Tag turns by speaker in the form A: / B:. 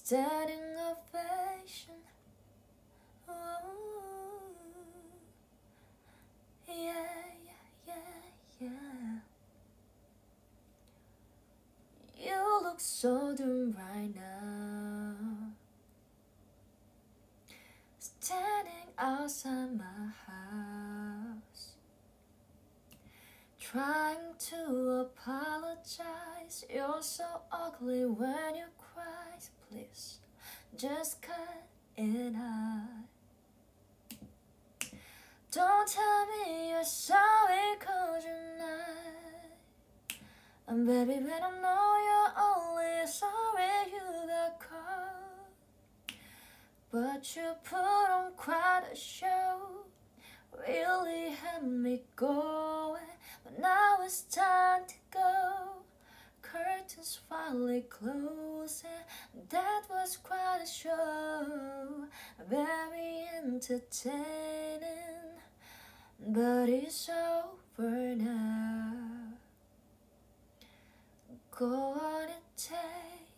A: standing ovation. Ooh, yeah, you look so doomed right now, standing outside my house, trying to apologize. You're so ugly when you cry. Please, just cut it out. Don't tell me you're sorry 'cause you're not. And baby, when I know you're only sorry you got caught, but you put on quite a show, really had me going. But now it's time to go. Curtains finally closing. That was quite a show, very entertaining, but it's over now. Go on and take